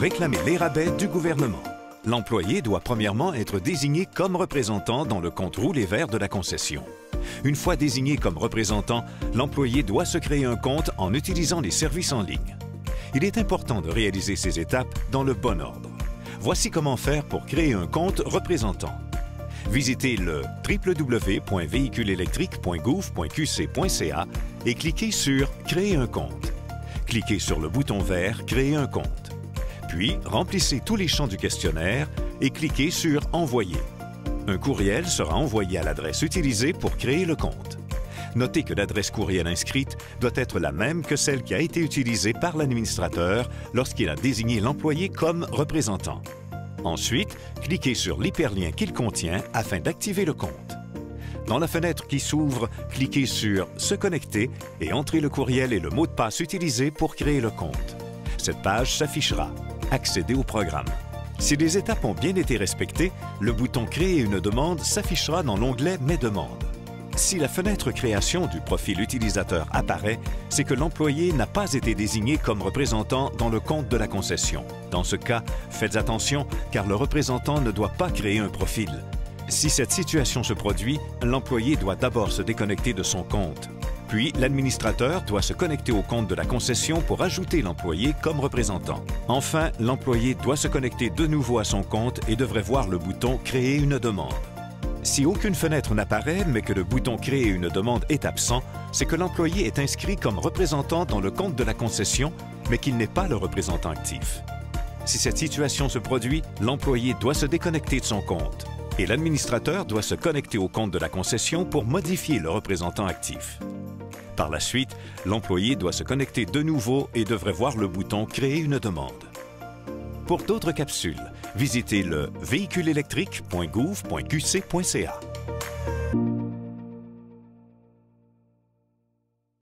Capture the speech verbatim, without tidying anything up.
réclamer les rabais du gouvernement. L'employé doit premièrement être désigné comme représentant dans le compte roulé vert de la concession. Une fois désigné comme représentant, l'employé doit se créer un compte en utilisant les services en ligne. Il est important de réaliser ces étapes dans le bon ordre. Voici comment faire pour créer un compte représentant. Visitez le w w w point véhicule électrique point gouv point q c point c a et cliquez sur « Créer un compte ». Cliquez sur le bouton vert « Créer un compte ». Puis, remplissez tous les champs du questionnaire et cliquez sur « Envoyer ». Un courriel sera envoyé à l'adresse utilisée pour créer le compte. Notez que l'adresse courriel inscrite doit être la même que celle qui a été utilisée par l'administrateur lorsqu'il a désigné l'employé comme représentant. Ensuite, cliquez sur l'hyperlien qu'il contient afin d'activer le compte. Dans la fenêtre qui s'ouvre, cliquez sur « Se connecter » et entrez le courriel et le mot de passe utilisé pour créer le compte. Cette page s'affichera. Accédez au programme. Si les étapes ont bien été respectées, le bouton « Créer une demande » s'affichera dans l'onglet « Mes demandes ». Si la fenêtre Création du profil utilisateur apparaît, c'est que l'employé n'a pas été désigné comme représentant dans le compte de la concession. Dans ce cas, faites attention car le représentant ne doit pas créer un profil. Si cette situation se produit, l'employé doit d'abord se déconnecter de son compte. Puis, l'administrateur doit se connecter au compte de la concession pour ajouter l'employé comme représentant. Enfin, l'employé doit se connecter de nouveau à son compte et devrait voir le bouton « Créer une demande ». Si aucune fenêtre n'apparaît, mais que le bouton « Créer une demande » est absent, c'est que l'employé est inscrit comme représentant dans le compte de la concession, mais qu'il n'est pas le représentant actif. Si cette situation se produit, l'employé doit se déconnecter de son compte et l'administrateur doit se connecter au compte de la concession pour modifier le représentant actif. Par la suite, l'employé doit se connecter de nouveau et devrait voir le bouton « Créer une demande ». Pour d'autres capsules, visitez le véhicule électrique point gouv point q c point c a.